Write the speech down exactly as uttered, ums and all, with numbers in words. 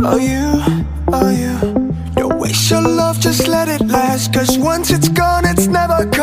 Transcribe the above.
Oh you, oh you. Don't waste your love, just let it last. Cause once it's gone, it's never